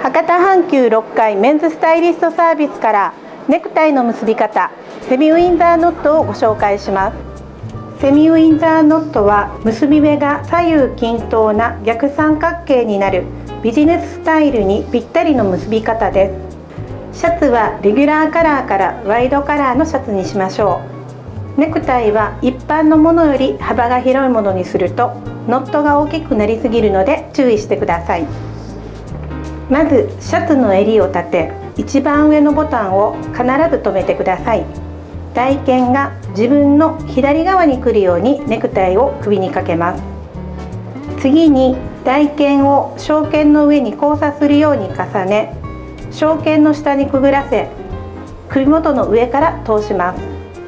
博多阪急6階メンズスタイリストサービスからネクタイの結び方セミウィンザーノットをご紹介します。セミウィンザーノットは結び目が左右均等な逆三角形になるビジネススタイルにぴったりの結び方です。シャツはレギュラーカラーからワイドカラーのシャツにしましょう。ネクタイは一般のものより幅が広いものにするとノットが大きくなりすぎるので注意してください。まずシャツの襟を立て、一番上のボタンを必ず留めてください。台肩が自分の左側に来るようにネクタイを首にかけます。次に台肩を小肩の上に交差するように重ね、小肩の下にくぐらせ、首元の上から通します。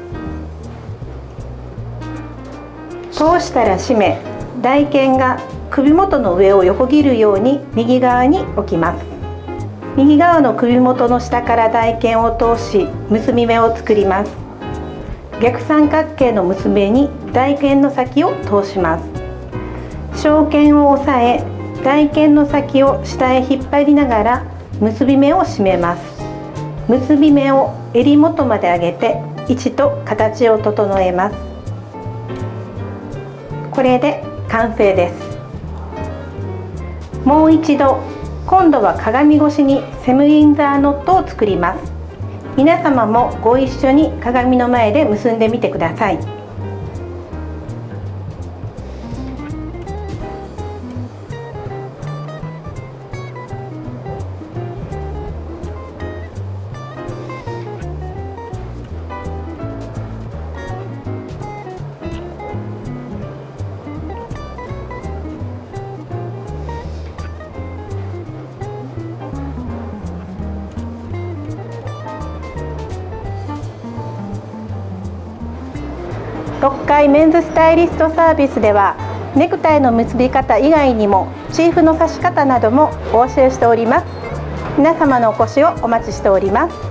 通したら締め、台肩が首元の上を横切るように右側に置きます。右側の首元の下から台肩を通し結び目を作ります。逆三角形の結び目に台肩の先を通します。小肩を押さえ、台肩の先を下へ引っ張りながら結び目を締めます。結び目を襟元まで上げて位置と形を整えます。これで完成です。もう一度、今度は鏡越しにセミウィンザーノットを作ります。皆様もご一緒に鏡の前で結んでみてください。6階メンズスタイリストサービスではネクタイの結び方以外にもチーフの刺し方などもお教えしております。皆様のお越しをお待ちしております。